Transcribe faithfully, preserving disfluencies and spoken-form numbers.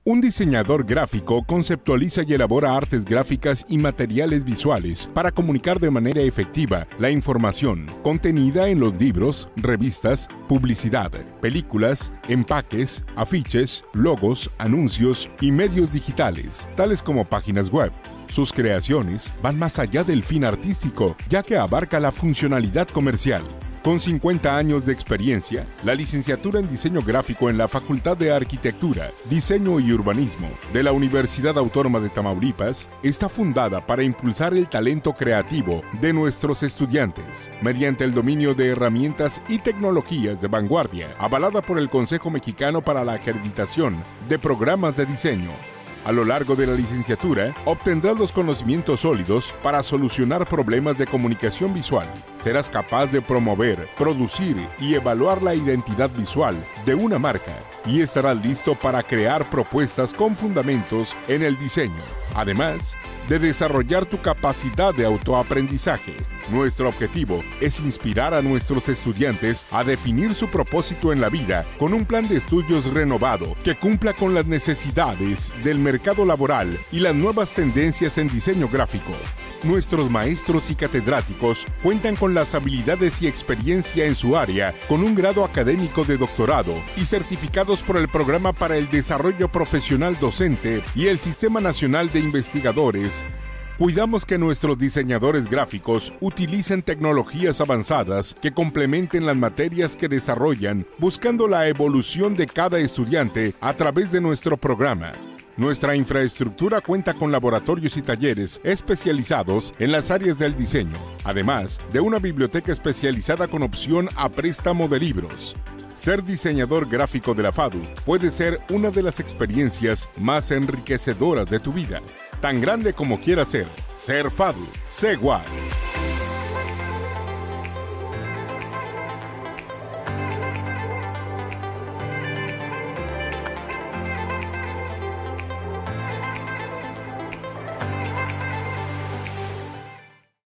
Un diseñador gráfico conceptualiza y elabora artes gráficas y materiales visuales para comunicar de manera efectiva la información contenida en los libros, revistas, publicidad, películas, empaques, afiches, logos, anuncios y medios digitales, tales como páginas web. Sus creaciones van más allá del fin artístico, ya que abarca la funcionalidad comercial. Con cincuenta años de experiencia, la licenciatura en Diseño Gráfico en la Facultad de Arquitectura, Diseño y Urbanismo de la Universidad Autónoma de Tamaulipas está fundada para impulsar el talento creativo de nuestros estudiantes, mediante el dominio de herramientas y tecnologías de vanguardia, avalada por el Consejo Mexicano para la Acreditación de Programas de Diseño. A lo largo de la licenciatura, obtendrás los conocimientos sólidos para solucionar problemas de comunicación visual. Serás capaz de promover, producir y evaluar la identidad visual de una marca y estarás listo para crear propuestas con fundamentos en el diseño. Además de desarrollar tu capacidad de autoaprendizaje. Nuestro objetivo es inspirar a nuestros estudiantes a definir su propósito en la vida con un plan de estudios renovado que cumpla con las necesidades del mercado laboral y las nuevas tendencias en diseño gráfico. Nuestros maestros y catedráticos cuentan con las habilidades y experiencia en su área con un grado académico de doctorado y certificados por el Programa para el Desarrollo Profesional Docente y el Sistema Nacional de Investigadores. Cuidamos que nuestros diseñadores gráficos utilicen tecnologías avanzadas que complementen las materias que desarrollan, buscando la evolución de cada estudiante a través de nuestro programa. Nuestra infraestructura cuenta con laboratorios y talleres especializados en las áreas del diseño, además de una biblioteca especializada con opción a préstamo de libros. Ser diseñador gráfico de la FADU puede ser una de las experiencias más enriquecedoras de tu vida. Tan grande como quiera ser, ser FADU, sé guay.